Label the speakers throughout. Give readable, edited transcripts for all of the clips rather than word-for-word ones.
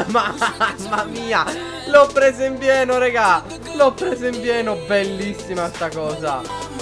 Speaker 1: Mamma mia, l'ho presa in pieno, raga. L'ho presa in pieno, bellissima sta cosa.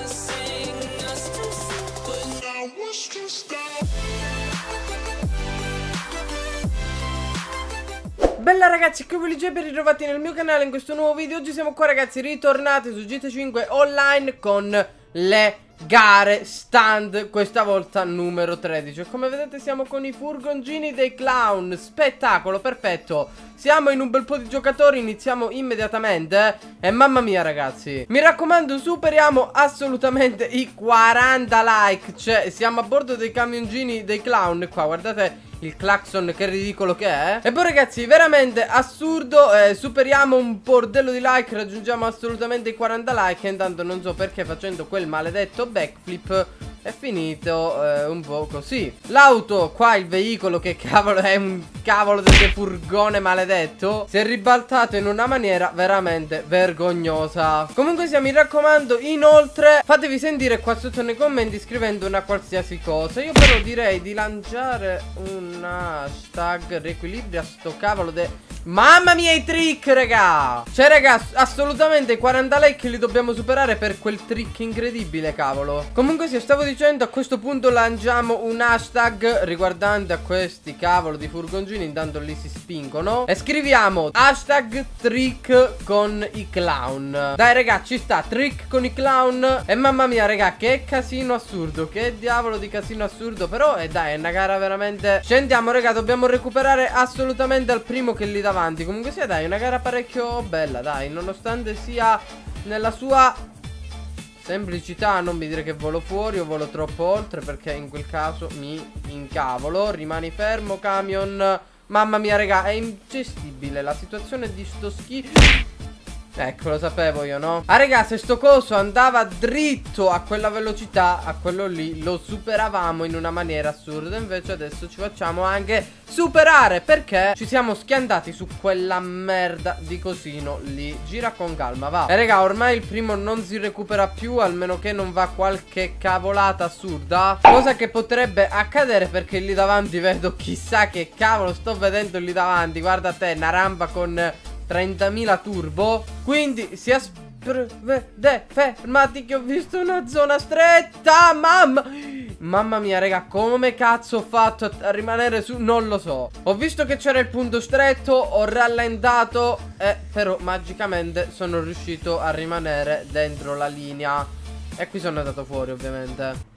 Speaker 1: Bella ragazzi, qui VLG, ben ritrovati nel mio canale in questo nuovo video. Oggi siamo qua ragazzi, ritornati su GT5 Online con le gare stand, questa volta numero 13. E come vedete siamo con i furgoncini dei clown. Spettacolo, perfetto. Siamo in un bel po' di giocatori, iniziamo immediatamente. E mamma mia ragazzi, mi raccomando, superiamo assolutamente i 40 like. Cioè siamo a bordo dei camioncini dei clown qua, guardate il clacson, che ridicolo che è. E poi ragazzi, veramente assurdo, superiamo un bordello di like, raggiungiamo assolutamente i 40 like. E intanto non so perché, facendo quel maledetto backflip, è finito un po' così. L'auto qua, il veicolo, che cavolo è, un cavolo del furgone maledetto, si è ribaltato in una maniera veramente vergognosa. Comunque sia, mi raccomando, inoltre fatevi sentire qua sotto nei commenti scrivendo una qualsiasi cosa. Io però direi di lanciare un hashtag riequilibria sto cavolo de... Mamma mia i trick raga. Cioè raga, assolutamente i 40 like li dobbiamo superare per quel trick incredibile, cavolo. Comunque se stavo dicendo, a questo punto lanciamo un hashtag riguardante a questi cavolo di furgoncini. Intanto li si spingono e scriviamo hashtag trick con i clown. Dai raga, ci sta, trick con i clown. E mamma mia raga, che casino assurdo, che diavolo di casino assurdo. Però dai, è una gara veramente... Scendiamo raga, dobbiamo recuperare assolutamente al primo che li davanti. Comunque sia dai, una gara parecchio bella, dai, nonostante sia nella sua semplicità. Non mi dire che volo fuori o volo troppo oltre, perché in quel caso mi incavolo. Rimani fermo camion. Mamma mia raga, è ingestibile la situazione di sto schifo. Ecco, lo sapevo io, no? Ah raga, se sto coso andava dritto a quella velocità, a quello lì lo superavamo in una maniera assurda. Invece adesso ci facciamo anche superare, perché ci siamo schiantati su quella merda di cosino lì. Gira con calma, va. E raga, ormai il primo non si recupera più, almeno che non va qualche cavolata assurda, cosa che potrebbe accadere, perché lì davanti vedo chissà che cavolo sto vedendo lì davanti. Guarda te, una rampa con 30.000 turbo. Quindi si aspetta, fermati che ho visto una zona stretta. Mamma mia raga, come cazzo ho fatto a rimanere su? Non lo so. Ho visto che c'era il punto stretto, ho rallentato però magicamente sono riuscito a rimanere dentro la linea. E qui sono andato fuori ovviamente.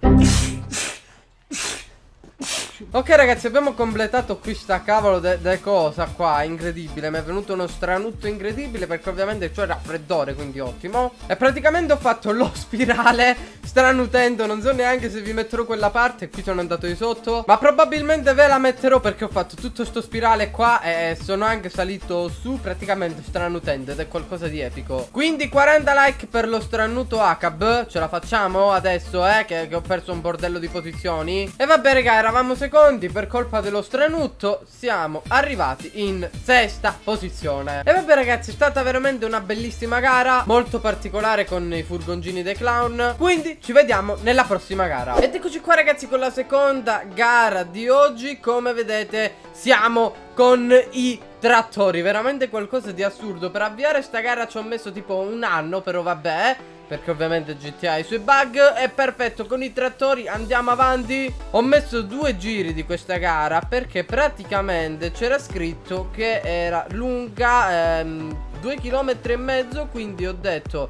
Speaker 1: Ok ragazzi, abbiamo completato qui sta cavolo de cosa qua, incredibile. Mi è venuto uno stranutto incredibile, perché ovviamente c'è raffreddore, quindi ottimo. E praticamente ho fatto lo spirale stranutendo. Non so neanche se vi metterò quella parte. Qui sono andato di sotto, ma probabilmente ve la metterò, perché ho fatto tutto sto spirale qua e sono anche salito su praticamente stranutendo, ed è qualcosa di epico. Quindi 40 like per lo stranuto HB. Ce la facciamo adesso, che ho perso un bordello di posizioni. E vabbè raga, eravamo secondi. Per colpa dello stranutto siamo arrivati in sesta posizione. E vabbè ragazzi, è stata veramente una bellissima gara, molto particolare con i furgoncini dei clown. Quindi ci vediamo nella prossima gara. Ed eccoci qua ragazzi con la seconda gara di oggi. Come vedete siamo con i trattori, veramente qualcosa di assurdo. Per avviare sta gara ci ho messo tipo un anno, però vabbè, perché ovviamente GTA ha i suoi bug. È perfetto, con i trattori andiamo avanti. Ho messo 2 giri di questa gara, perché praticamente c'era scritto che era lunga 2,5 km. Quindi ho detto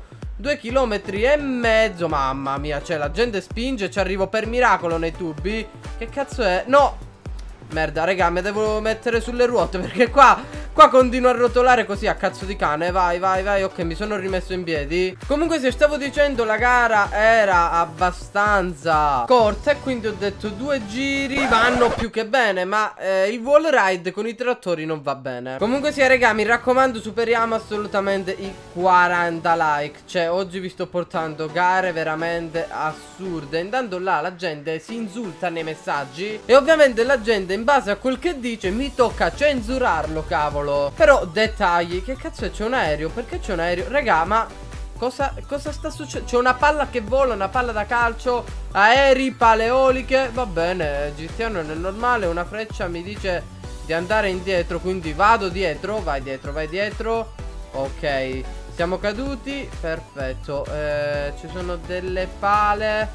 Speaker 1: 2,5 km. Mamma mia, cioè la gente spinge, ci arrivo per miracolo nei tubi. Che cazzo è? No, merda raga, mi devo mettere sulle ruote, perché qua continua a rotolare così a cazzo di cane. Vai, vai, vai. Ok, mi sono rimesso in piedi. Comunque se stavo dicendo, la gara era abbastanza corta, e quindi ho detto 2 giri vanno più che bene. Ma il wall ride con i trattori non va bene. Comunque sia raga, mi raccomando, superiamo assolutamente i 40 like. Cioè oggi vi sto portando gare veramente assurde. Intanto là la gente si insulta nei messaggi, e ovviamente la gente in base a quel che dice mi tocca censurarlo, cavolo. Però dettagli, che cazzo è? C'è un aereo? Perché c'è un aereo? Raga, ma cosa sta succedendo? C'è una palla che vola, una palla da calcio, aerei, pale eoliche. Va bene, GTA non è normale. Una freccia mi dice di andare indietro, quindi vado dietro. Vai dietro, vai dietro. Ok, siamo caduti. Perfetto. Ci sono delle pale.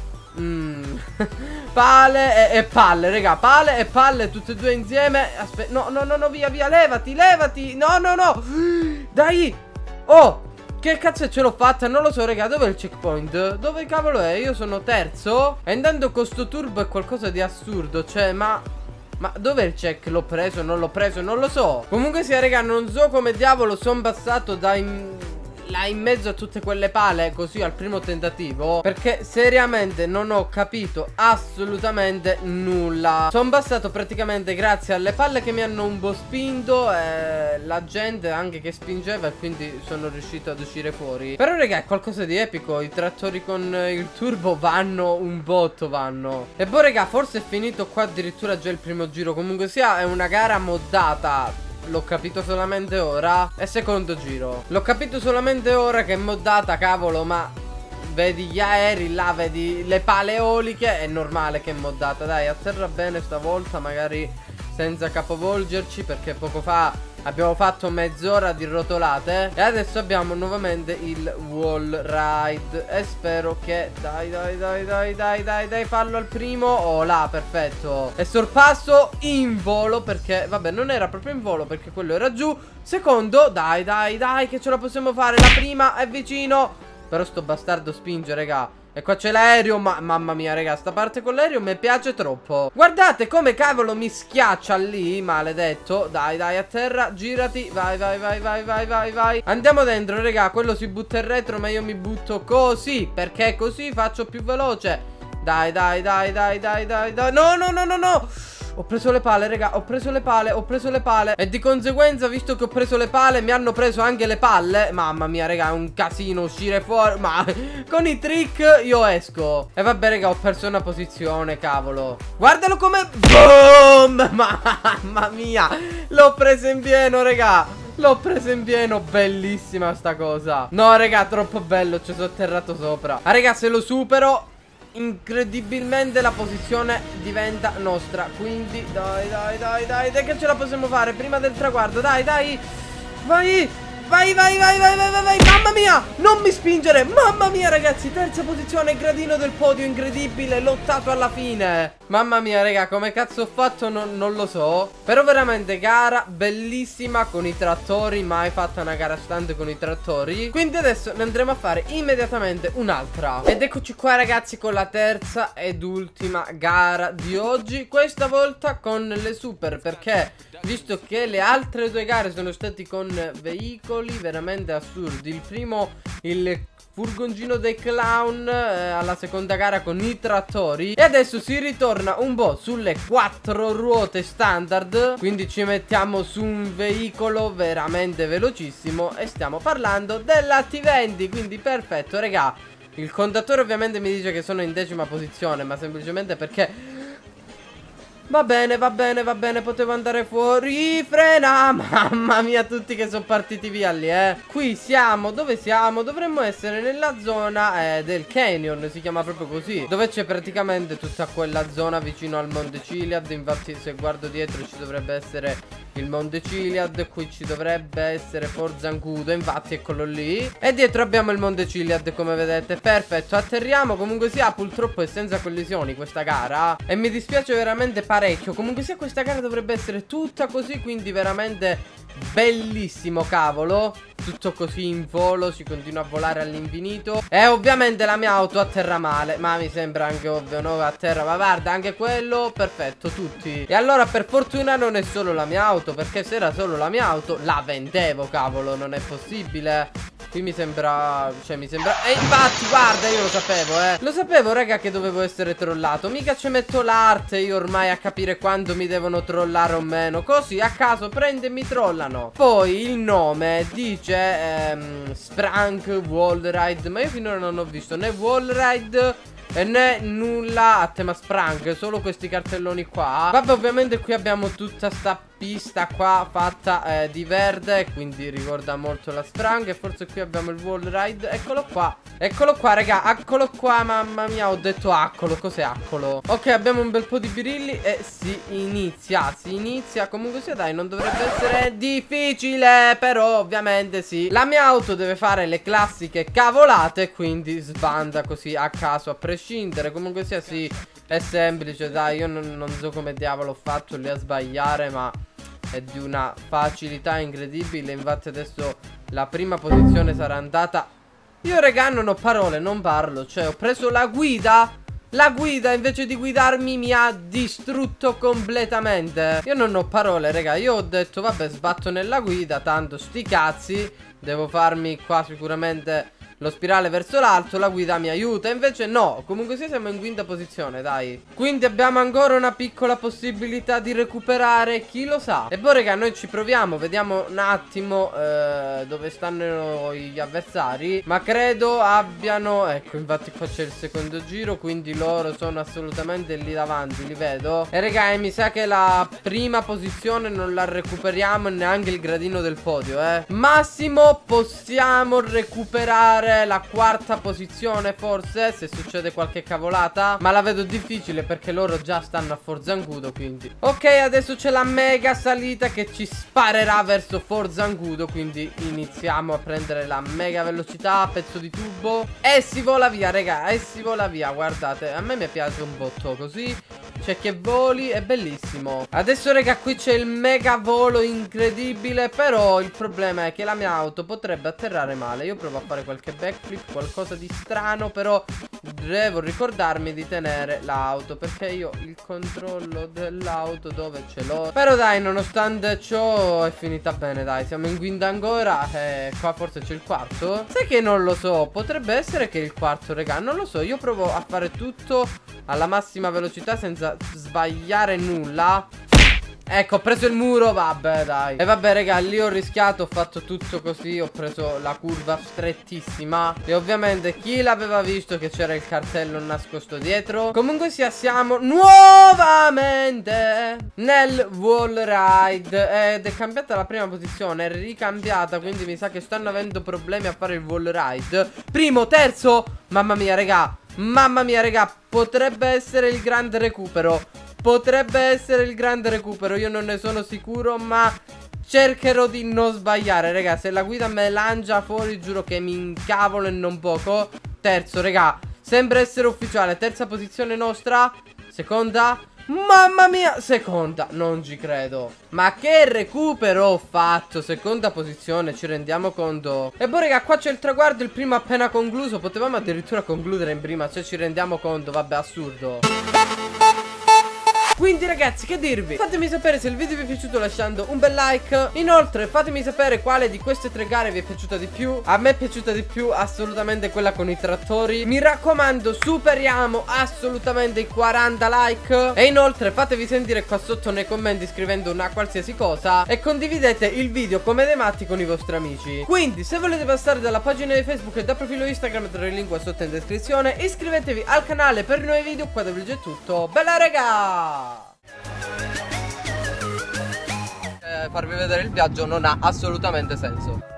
Speaker 1: Pale e palle, raga. Pale e palle tutte e due insieme. Aspetta, no, no, no, no, via, via. Levati, levati. No, no, no. Dai. Oh, che cazzo ce l'ho fatta? Non lo so, raga. Dov'è il checkpoint? Dove cavolo è? Io sono terzo. E andando con sto turbo è qualcosa di assurdo. Cioè, ma dov'è il check? L'ho preso, non l'ho preso, non lo so. Comunque sia, raga, non so come diavolo sono passato là in mezzo a tutte quelle pale così al primo tentativo, perché seriamente non ho capito assolutamente nulla. Sono passato praticamente grazie alle palle che mi hanno un po' spinto e la gente anche che spingeva, e quindi sono riuscito ad uscire fuori. Però raga, è qualcosa di epico. I trattori con il turbo vanno un botto, vanno. E poi raga, forse è finito qua addirittura già il primo giro. Comunque sia, è una gara moddata. L'ho capito solamente ora. E secondo giro. L'ho capito solamente ora che è moddata, cavolo, ma vedi gli aerei là, vedi le pale eoliche, è normale che è moddata. Dai, atterra bene stavolta, magari senza capovolgerci, perché poco fa abbiamo fatto mezz'ora di rotolate. E adesso abbiamo nuovamente il wall ride. E spero che dai, fallo al primo. Oh là, perfetto. E sorpasso in volo, perché vabbè, non era proprio in volo, perché quello era giù. Secondo, dai, che ce la possiamo fare. La prima è vicino. Però sto bastardo spinge, raga. E qua c'è l'aereo, mamma mia, raga, sta parte con l'aereo mi piace troppo. Guardate come cavolo mi schiaccia lì, maledetto. Dai, a terra, girati. Vai. Andiamo dentro, raga. Quello si butta in retro, ma io mi butto così, perché così faccio più veloce. Dai. No. Ho preso le pale, raga, ho preso le pale. E di conseguenza, visto che ho preso le pale, mi hanno preso anche le palle. Mamma mia, raga, è un casino uscire fuori. Ma con i trick io esco. E vabbè, raga, ho perso una posizione, cavolo. Guardalo come boom. Mamma mia, l'ho presa in pieno, raga. L'ho presa in pieno, bellissima sta cosa. No, raga, troppo bello, ci sono atterrato sopra. Ah, raga, se lo supero incredibilmente la posizione diventa nostra. Quindi dai che ce la possiamo fare prima del traguardo. Dai. Vai. Mamma mia, non mi spingere. Mamma mia, ragazzi, terza posizione, gradino del podio, incredibile, lottato alla fine. Mamma mia, raga, come cazzo ho fatto non lo so. Però veramente gara bellissima con i trattori. Mai fatta una gara stand con i trattori. Quindi adesso ne andremo a fare immediatamente un'altra. Ed eccoci qua, ragazzi, con la terza ed ultima gara di oggi. Questa volta con le super, perché visto che le altre due gare sono state con veicoli veramente assurdi. Il primo, il furgoncino dei clown, alla seconda gara con i trattori. E adesso si ritorna un po' sulle 4 ruote standard. Quindi ci mettiamo su un veicolo veramente velocissimo. E stiamo parlando della T20. Quindi perfetto, raga. Il contatore ovviamente mi dice che sono in 10ª posizione, ma semplicemente perché va bene, potevo andare fuori. Frena, mamma mia, tutti che sono partiti via lì, Qui siamo, dove siamo? Dovremmo essere nella zona del canyon, si chiama proprio così, dove c'è praticamente tutta quella zona vicino al Monte Chiliad. Infatti se guardo dietro ci dovrebbe essere il Monte Chiliad, qui ci dovrebbe essere Forzancudo, infatti eccolo lì. E dietro abbiamo il Monte Chiliad, come vedete. Perfetto, atterriamo. Comunque sia, purtroppo è senza collisioni questa gara, e mi dispiace veramente parecchio. Comunque sia, questa gara dovrebbe essere tutta così, quindi veramente bellissimo, cavolo. Tutto così in volo, si continua a volare all'infinito. E ovviamente la mia auto atterra male, ma mi sembra anche ovvio, no? Atterra, ma guarda, anche quello, perfetto, tutti. E allora per fortuna non è solo la mia auto, perché se era solo la mia auto la vendevo, cavolo, non è possibile. Qui mi sembra, cioè mi sembra, e infatti guarda, io lo sapevo, lo sapevo, raga, che dovevo essere trollato. Mica ci metto l'arte io ormai a capire quando mi devono trollare o meno. Così a caso prende e mi trollano. Poi il nome dice Sprank Wall Ride, ma io finora non ho visto né Wall Ride né nulla a tema Sprank, solo questi cartelloni qua. Vabbè, ovviamente qui abbiamo tutta sta pista qua fatta di verde, quindi ricorda molto la Sprang. E forse qui abbiamo il wall ride. Eccolo qua. Eccolo qua, raga, eccolo qua. Mamma mia, ho detto accolo. Cos'è accolo? Ok, abbiamo un bel po' di birilli e si inizia. Si inizia. Comunque sia, dai, non dovrebbe essere difficile, però ovviamente sì. La mia auto deve fare le classiche cavolate, quindi sbanda così a caso, a prescindere. Comunque sia, sì, è semplice, dai. Io non so come diavolo ho fatto lì a sbagliare, ma è di una facilità incredibile. Infatti adesso la prima posizione sarà andata. Io, raga, non ho parole, non parlo. Cioè, ho preso la guida. La guida, invece di guidarmi, mi ha distrutto completamente. Io non ho parole, raga. Io ho detto, vabbè, sbatto nella guida, tanto sti cazzi. Devo farmi qua sicuramente lo spirale verso l'alto, la guida mi aiuta. Invece no, comunque sì, siamo in quinta posizione, dai. Quindi abbiamo ancora una piccola possibilità di recuperare, chi lo sa. E poi, raga, noi ci proviamo, vediamo un attimo dove stanno gli avversari. Ma credo abbiano, ecco, infatti qua c'è il secondo giro, quindi loro sono assolutamente lì davanti, li vedo. E, raga, mi sa che la prima posizione non la recuperiamo, neanche il gradino del podio, Massimo possiamo recuperare la quarta posizione, forse, se succede qualche cavolata. Ma la vedo difficile perché loro già stanno a Forzangudo, quindi. Ok, adesso c'è la mega salita che ci sparerà verso Forzangudo, quindi iniziamo a prendere la mega velocità, pezzo di tubo. E si vola via, raga, e si vola via. Guardate, a me mi piace un botto così. C'è che voli, è bellissimo. Adesso, raga, qui c'è il mega volo incredibile. Però il problema è che la mia auto potrebbe atterrare male. Io provo a fare qualche backflip, qualcosa di strano, però devo ricordarmi di tenere l'auto, perché io il controllo dell'auto dove ce l'ho. Però dai, nonostante ciò è finita bene, dai. Siamo in guida ancora. Qua forse c'è il quarto. Sai che non lo so, potrebbe essere che il quarto, raga, non lo so. Io provo a fare tutto alla massima velocità senza sbagliare nulla. Ecco, ho preso il muro, vabbè, dai. E vabbè, raga, lì ho rischiato, ho fatto tutto così. Ho preso la curva strettissima. E ovviamente chi l'aveva visto che c'era il cartello nascosto dietro. Comunque sia, siamo nuovamente nel wall ride. Ed è cambiata la prima posizione, è ricambiata, quindi mi sa che stanno avendo problemi a fare il wall ride. Primo, terzo. Mamma mia, raga. Mamma mia, raga, potrebbe essere il grande recupero. Potrebbe essere il grande recupero. Io non ne sono sicuro, ma cercherò di non sbagliare, raga. Se la guida me lancia fuori, giuro che mi incavolo e non poco. Terzo, raga, sembra essere ufficiale. Terza posizione nostra. Seconda. Mamma mia, seconda, non ci credo. Ma che recupero ho fatto. Seconda posizione, ci rendiamo conto. E poi, raga, qua c'è il traguardo, il primo appena concluso. Potevamo addirittura concludere in prima, cioè ci rendiamo conto, vabbè, assurdo. Quindi, ragazzi, che dirvi? Fatemi sapere se il video vi è piaciuto lasciando un bel like. Inoltre fatemi sapere quale di queste tre gare vi è piaciuta di più. A me è piaciuta di più assolutamente quella con i trattori. Mi raccomando, superiamo assolutamente i 40 like. E inoltre fatevi sentire qua sotto nei commenti scrivendo una qualsiasi cosa. E condividete il video come dei matti con i vostri amici. Quindi, se volete passare dalla pagina di Facebook e dal profilo Instagram, troverete il link qua sotto in descrizione. Iscrivetevi al canale per nuovi video. Qua da Vlog è tutto. Bella, raga! Farvi vedere il viaggio non ha assolutamente senso.